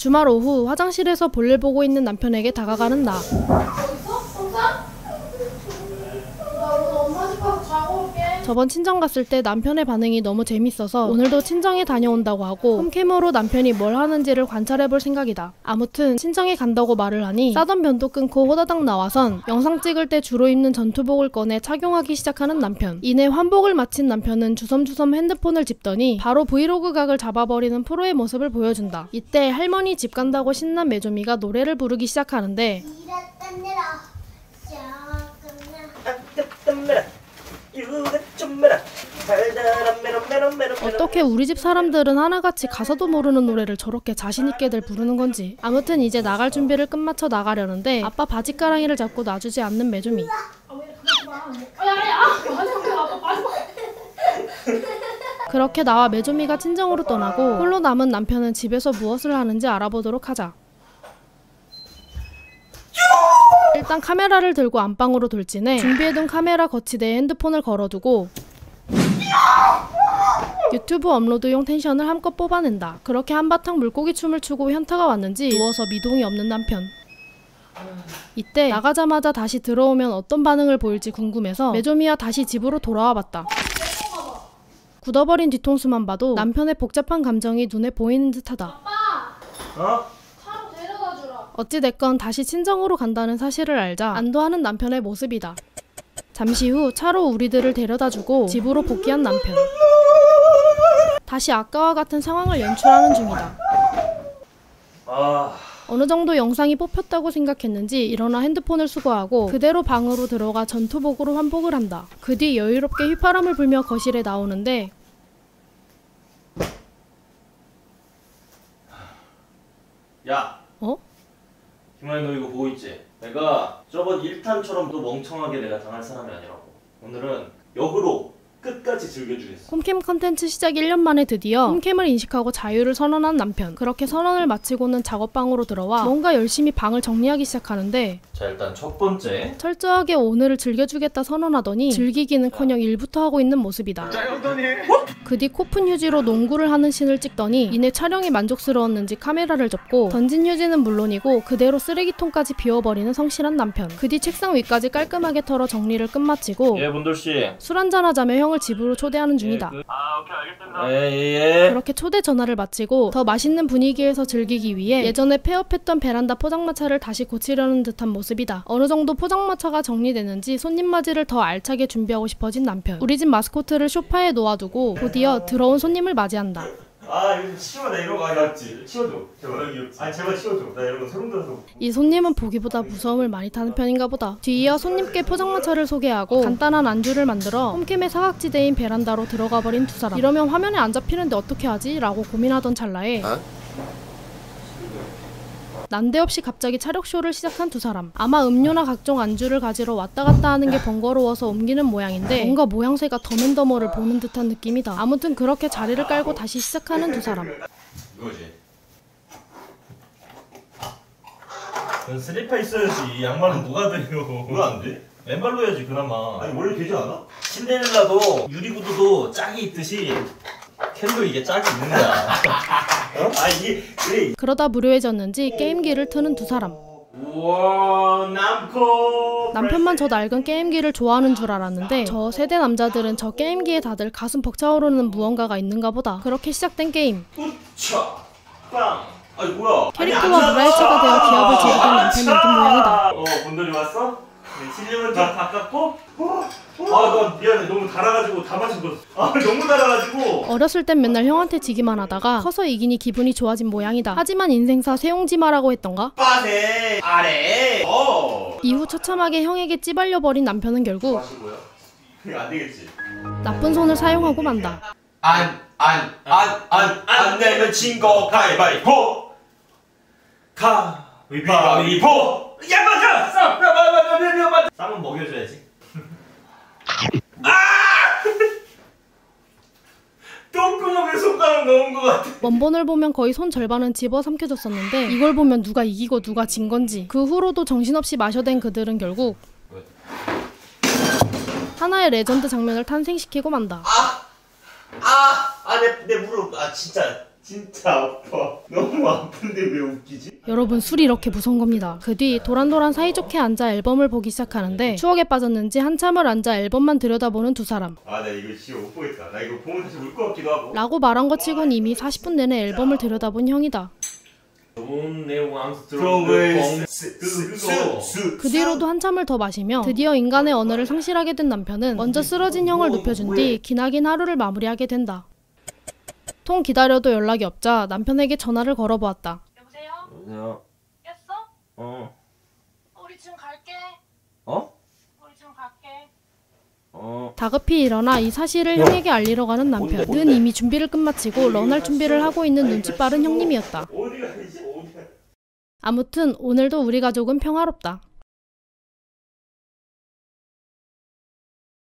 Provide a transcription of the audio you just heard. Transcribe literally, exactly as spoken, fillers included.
주말 오후 화장실에서 볼일 보고 있는 남편에게 다가가는 나. 저번 친정 갔을 때 남편의 반응이 너무 재밌어서 오늘도 친정에 다녀온다고 하고 홈캠으로 남편이 뭘 하는지를 관찰해볼 생각이다. 아무튼 친정에 간다고 말을 하니 싸던 변도 끊고 호다닥 나와선 영상 찍을 때 주로 입는 전투복을 꺼내 착용하기 시작하는 남편. 이내 환복을 마친 남편은 주섬주섬 핸드폰을 집더니 바로 브이로그 각을 잡아버리는 프로의 모습을 보여준다. 이때 할머니 집 간다고 신난 메조미가 노래를 부르기 시작하는데 어떻게 우리 집 사람들은 하나같이 가사도 모르는 노래를 저렇게 자신있게들 부르는 건지. 아무튼 이제 나갈 준비를 끝마쳐 나가려는데 아빠 바지가랑이를 잡고 놔주지 않는 메조미. 그렇게 나와 메조미가 친정으로 떠나고 홀로 남은 남편은 집에서 무엇을 하는지 알아보도록 하자. 일단 카메라를 들고 안방으로 돌진해 준비해둔 카메라 거치대에 핸드폰을 걸어두고 유튜브 업로드용 텐션을 한껏 뽑아낸다. 그렇게 한바탕 물고기 춤을 추고 현타가 왔는지 누워서 미동이 없는 남편. 이때 나가자마자 다시 들어오면 어떤 반응을 보일지 궁금해서 메조미와 다시 집으로 돌아와 봤다. 굳어버린 뒤통수만 봐도 남편의 복잡한 감정이 눈에 보이는 듯하다. 어? 어찌됐건 다시 친정으로 간다는 사실을 알자 안도하는 남편의 모습이다. 잠시 후 차로 우리들을 데려다주고 집으로 복귀한 남편. 다시 아까와 같은 상황을 연출하는 중이다. 아... 어느 정도 영상이 뽑혔다고 생각했는지 일어나 핸드폰을 수거하고 그대로 방으로 들어가 전투복으로 환복을 한다. 그 뒤 여유롭게 휘파람을 불며 거실에 나오는데 야! 어? 김아이 너 이거 보고 있지? 내가 저번 일 탄처럼 또 멍청하게 내가 당할 사람이 아니라고. 오늘은 역으로 끝까지 즐겨주겠어. 홈캠 컨텐츠 시작 일 년 만에 드디어 홈캠을 인식하고 자유를 선언한 남편. 그렇게 선언을 마치고는 작업방으로 들어와 뭔가 열심히 방을 정리하기 시작하는데 자 일단 첫 번째 철저하게 오늘을 즐겨주겠다 선언하더니 즐기기는커녕 일부터 하고 있는 모습이다. 그 뒤 코푼 휴지로 농구를 하는 씬을 찍더니 이내 촬영이 만족스러웠는지 카메라를 접고 던진 휴지는 물론이고 그대로 쓰레기통까지 비워버리는 성실한 남편. 그 뒤 책상 위까지 깔끔하게 털어 정리를 끝마치고 예 본돌씨 술 한잔하자며 형을 집으로 초대하는 중이다. 예, 그... 아 오케이 알겠습니다. 예예예. 그렇게 초대 전화를 마치고 더 맛있는 분위기에서 즐기기 위해 예전에 폐업했던 베란다 포장마차를 다시 고치려는 듯한 모습이다. 어느 정도 포장마차가 정리되는지 손님 맞이를 더 알차게 준비하고 싶어진 남편. 우리 집 마스코트를 소파에 놓아두고 곧이어 들어온 손님을 맞이한다. 아 이거 치워. 나 이런 거 아니었지. 치워줘 제발. 아니 제발 치워줘. 나 이런 거 소름 돋아서. 이 손님은 보기보다 무서움을 많이 타는 편인가 보다. 뒤이어 손님께 포장마차를 소개하고 간단한 안주를 만들어 홈캠의 사각지대인 베란다로 들어가 버린 두 사람. 이러면 화면에 안 잡히는데 어떻게 하지? 라고 고민하던 찰나에 어? 난데없이 갑자기 차력쇼를 시작한 두 사람. 아마 음료나 각종 안주를 가지러 왔다 갔다 하는 게 번거로워서 옮기는 모양인데 뭔가 모양새가 더맨더머를 보는 듯한 느낌이다. 아무튼 그렇게 자리를 깔고 다시 시작하는 두 사람. 이거지. 넌 슬리퍼 있어야지. 양말은 누가 돼요? 왜 안 돼? 맨발로 해야지 그나마. 아니 원래 되지 않아? 신데렐라도 유리구두도 짝이 있듯이 캔도 이게 짝이 있는 거야. 어? 아 이게 그래. 그러다 무료해졌는지 게임기를 트는 두 사람. 우와 남코. 남편만 저 낡은 게임기를 좋아하는 줄 알았는데 저 세대 남자들은 저 게임기에 다들 가슴 벅차오르는 무언가가 있는가 보다. 그렇게 시작된 게임. 우차 빵. 아니 뭐야. 캐릭터와 무라일체가 되어 기합을 지르던 남편이 이긴 모양이다. 어 본돌이 왔어? 네, 실력은 좀 바꿨고. 아, 나 미안해. 너무 달아가지고 다 마신 거. 아, 너무 달아가지고. 어렸을 땐 맨날 형한테 지기만 하다가 커서 이기니 기분이 좋아진 모양이다. 하지만 인생사 세용지마라고 했던가? 빠세 아래. 어. 이후 처참하게 형에게 찌발려버린 남편은 결국 마시고요. 이거 안 되겠지. 나쁜 손을 사용하고 만다. 안, 안, 안, 안, 안 내면 진 거 가위바위보. 가위바위보. 야, 맞아. 쌈, 맞아, 맞아, 맞아. 쌈은 먹여줘야지. 아! 똥구멍에 손가락 넣은 것 같아. 원본을 보면 거의 손 절반은 집어삼켜졌었는데 이걸 보면 누가 이기고 누가 진 건지. 그 후로도 정신없이 마셔댄 그들은 결국 하나의 레전드 장면을 탄생시키고 만다. 아! 아! 아, 내, 내 무릎. 아, 진짜. 진짜 아파. 너무 아픈데 왜 웃기지? 여러분, 술이 이렇게 무서운 겁니다. 그 뒤 도란도란 사이좋게 앉아 앨범을 보기 시작하는데 추억에 빠졌는지 한참을 앉아 앨범만 들여다보는 두 사람. 아, 나 이거 진짜 못 보겠다. 나 이거 보면 다시 울 것 같기도 하고. 라고 말한 것 치곤 이미 사십 분 내내 앨범을 들여다본 형이다. 좋은 내용 스트로베리 스 그 뒤로도 한참을 더 마시며 드디어 인간의 언어를 상실하게 된 남편은 먼저 쓰러진 형을 눕혀준 뒤 기나긴 하루를 마무리하게 된다. 통 기다려도 연락이 없자 남편에게 전화를 걸어보았다. 여보세요? 여보세요? 깼어? 어? 우리 지금 갈게. 어? 우리 지금 갈게. 어? 다급히 일어나 이 사실을 형에게 알리러 가는 남편. 는 이미 준비를 끝마치고 런할 준비를 하고 있는 눈치 빠른 형님이었다. 어디가 이제 어디가? 아무튼 오늘도 우리 가족은 평화롭다.